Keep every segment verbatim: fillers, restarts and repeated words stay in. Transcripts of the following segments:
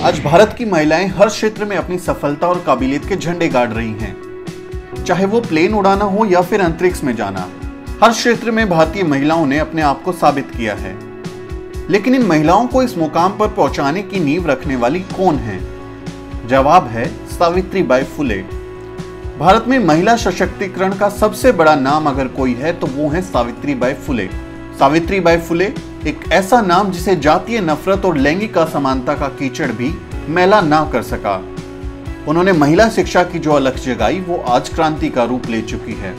आज भारत की महिलाएं हर क्षेत्र में अपनी सफलता और काबिलियत के झंडे गाड़ रही हैं। चाहे वो प्लेन उड़ाना हो या फिर अंतरिक्ष में जाना, हर क्षेत्र में भारतीय महिलाओं ने अपने आप को साबित किया है। लेकिन इन महिलाओं को इस मुकाम पर पहुंचाने की नींव रखने वाली कौन है? जवाब है सावित्रीबाई फुले। भारत में महिला सशक्तिकरण का सबसे बड़ा नाम अगर कोई है तो वो है सावित्रीबाई फुले। सावित्रीबाई फुले एक ऐसा नाम जिसे जातीय नफरत और लैंगिक असमानता का कीचड़ भी मैला ना कर सका। उन्होंने महिला शिक्षा की जो अलख जगाई वो आज क्रांति का रूप ले चुकी है।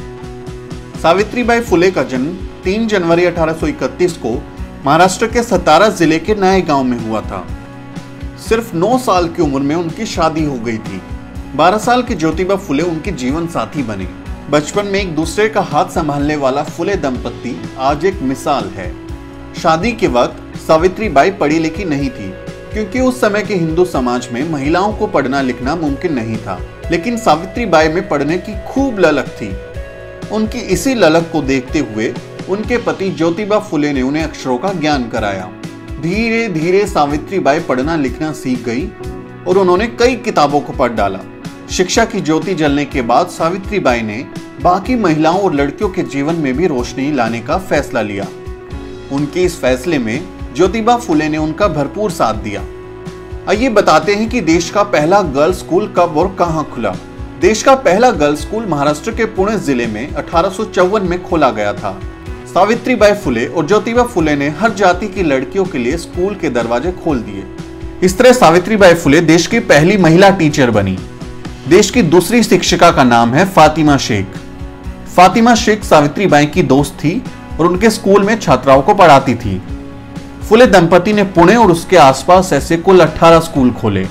सावित्रीबाई फुले का जन्म तीन जनवरी अठारह सौ इकतीस को महाराष्ट्र के सतारा जिले के नए गांव में हुआ था। सिर्फ नौ साल की उम्र में उनकी शादी हो गई थी। बारह साल की ज्योतिबा फुले उनके जीवन साथी बने। बचपन में एक दूसरे का हाथ संभालने वाला फुले दंपत्ति आज एक मिसाल है। शादी के वक्त सावित्रीबाई पढ़ी लिखी नहीं थी, क्योंकि उस समय के हिंदू समाज में महिलाओं को पढ़ना लिखना मुमकिन नहीं था। लेकिन सावित्रीबाई में पढ़ने की खूब ललक थी। उनकी इसी ललक को देखते हुए उनके पति ज्योतिबा फुले ने उन्हें अक्षरों का ज्ञान कराया। धीरे धीरे सावित्रीबाई पढ़ना लिखना सीख गई और उन्होंने कई किताबों को पढ़ डाला। शिक्षा की ज्योति जलने के बाद सावित्रीबाई ने बाकी महिलाओं और लड़कियों के जीवन में भी रोशनी लाने का फैसला लिया। उनके इस फैसले में ज्योतिबा फुले ने उनका भरपूर साथ दिया। आइए बताते हैं कि देश का पहला गर्ल्स स्कूल कब और कहां खुला। देश का पहला गर्ल्स स्कूल महाराष्ट्र के पुणे जिले में अठारह सौ चौवन में खोला गया था। सावित्रीबाई फुले और ज्योतिबा फुले ने हर जाति की लड़कियों के लिए स्कूल के दरवाजे खोल दिए। इस तरह सावित्रीबाई फुले देश की पहली महिला टीचर बनी। देश की दूसरी शिक्षिका का नाम है फातिमा शेख। फातिमा शेख सावित्रीबाई की दोस्त थी और उनके स्कूल में छात्राओं को पढ़ाती थी। फुले दंपति ने पुणे और उसके आसपास ऐसे कुल अठारह स्कूल खोले।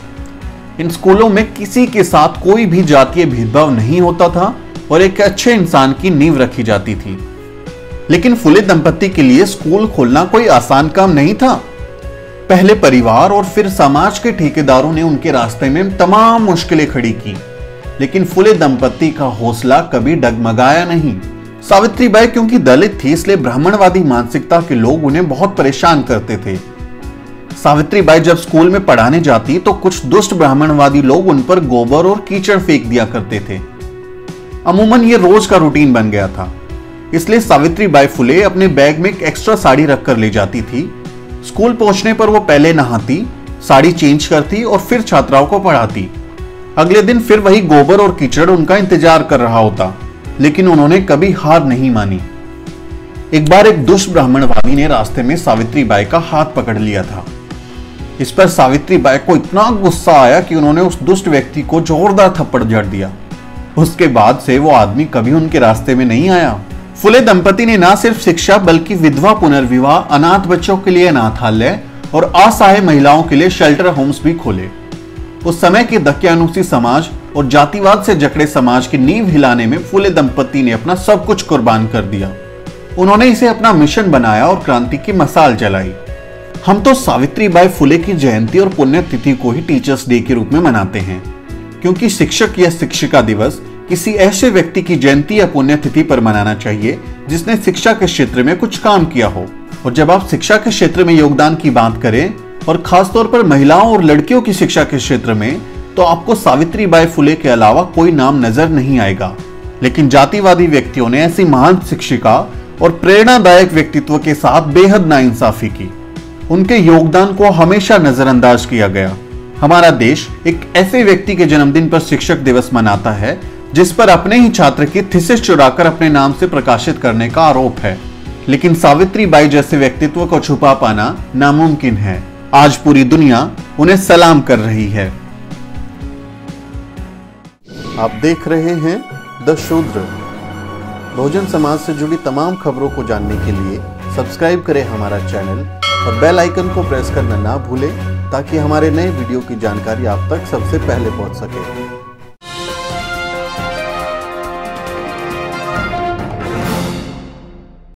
इन स्कूलों में किसी के साथ कोई भी जातीय भेदभाव नहीं होता था और एक अच्छे इंसान की नींव रखी जाती थी। लेकिन फुले दंपति के लिए स्कूल खोलना कोई आसान काम नहीं था। पहले परिवार और फिर समाज के ठेकेदारों ने उनके रास्ते में तमाम मुश्किलें खड़ी की, लेकिन फुले दंपति का हौसला कभी डगमगाया नहीं। सावित्रीबाई क्योंकि दलित थी, इसलिए ब्राह्मणवादी मानसिकता के लोग उन्हें बहुत परेशान करते थे। सावित्रीबाई जब स्कूल में पढ़ाने जाती तो कुछ दुष्ट ब्राह्मणवादी लोग उन पर गोबर और कीचड़ फेंक दिया करते थे। अमूमन ये रोज का रूटीन बन गया था। इसलिए सावित्रीबाई फुले अपने बैग में एक एक्स्ट्रा साड़ी रखकर ले जाती थी। स्कूल पहुंचने पर वो पहले नहाती, साड़ी चेंज करती और फिर छात्राओं को पढ़ाती। अगले दिन फिर वही गोबर और कीचड़ उनका इंतजार कर रहा होता, लेकिन उन्होंने कभी हार नहीं मानी। एक बार एक दुष्ट ब्राह्मणवादी ने रास्ते में सावित्रीबाई का हाथ पकड़ लिया था। इस पर सावित्रीबाई को इतना गुस्सा आया कि उन्होंने उस दुष्ट व्यक्ति को जोरदार थप्पड़ जड़ दिया। उसके बाद से वो आदमी कभी उनके रास्ते में नहीं आया। फुले दंपति ने न सिर्फ शिक्षा बल्कि विधवा पुनर्विवाह, अनाथ बच्चों के लिए अनाथालय और असहाय महिलाओं के लिए शेल्टर होम्स भी खोले। उस समय के दक्यानुसी समाज और जातिवाद से जकड़े समाज की नींव हिलाने में फुले दंपति ने अपना सब कुछ कुर्बान कर दिया। उन्होंने इसे अपना मिशन बनाया और क्रांति की मसाल जलाई। हम तो सावित्रीबाई फुले की जयंती और पुण्यतिथि को ही टीचर्स डे के रूप में मनाते हैं, क्योंकि शिक्षक या शिक्षिका दिवस किसी ऐसे व्यक्ति की जयंती या पुण्यतिथि पर मनाना चाहिए जिसने शिक्षा के क्षेत्र में कुछ काम किया हो। और जब आप शिक्षा के क्षेत्र में योगदान की बात करें और खासतौर पर महिलाओं और लड़कियों की शिक्षा के क्षेत्र में, तो आपको सावित्रीबाई फुले के अलावा कोई नाम नजर नहीं आएगा। लेकिन जातिवादी व्यक्तियों ने ऐसी महान शिक्षिका और प्रेरणादायक व्यक्तित्व के साथ बेहद नाइंसाफी की। उनके योगदान को हमेशा नजरअंदाज किया गया। हमारा देश एक ऐसे व्यक्ति के जन्मदिन पर शिक्षक दिवस मनाता है जिस पर अपने ही छात्र की थीसिस चुराकर अपने नाम से प्रकाशित करने का आरोप है। लेकिन सावित्रीबाई जैसे व्यक्तित्व को छुपा पाना नामुमकिन है। आज पूरी दुनिया उन्हें सलाम कर रही है। आप देख रहे हैं द शूद्र। बहुजन समाज से जुड़ी तमाम खबरों को जानने के लिए सब्सक्राइब करें हमारा चैनल और बेल आइकन को प्रेस करना ना भूलें, ताकि हमारे नए वीडियो की जानकारी आप तक सबसे पहले पहुंच सके।